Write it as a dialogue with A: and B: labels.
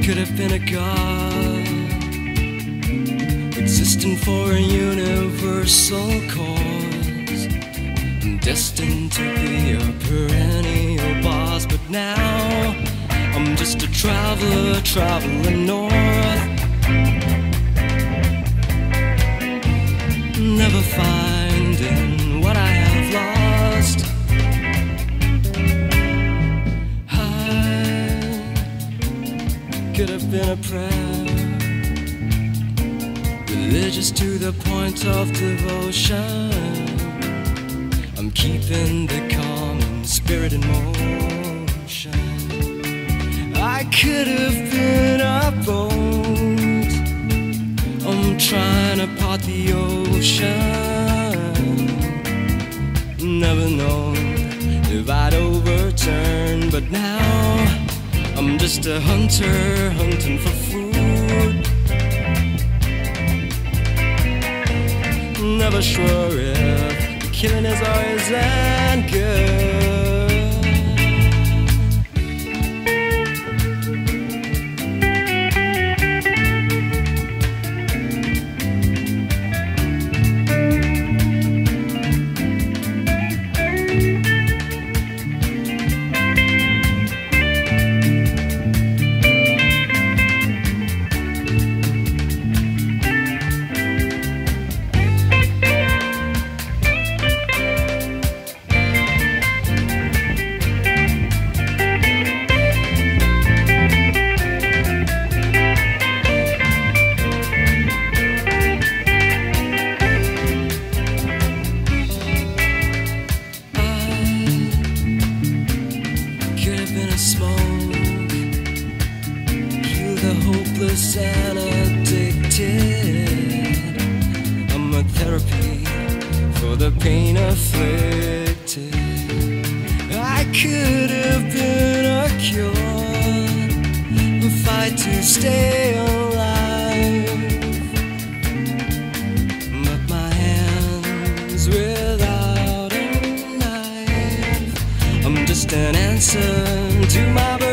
A: could have been a god, existing for a universal cause, and destined to be a perennial boss. But now I'm just a traveler traveling north, never finding what I have lost. Could have been a prayer, religious to the point of devotion. I'm keeping the common spirit in motion. I could have been a boat, I'm trying to part the ocean. Never known if I'd overturn, but now I'm just a hunter, hunting for food. Never sure if the killing is always that good. Smoke, heal the hopeless and addicted. I'm a therapy for the pain afflicted. I could have been a cure, a fight to stay alive, but my hands without a knife. I'm just an answer to my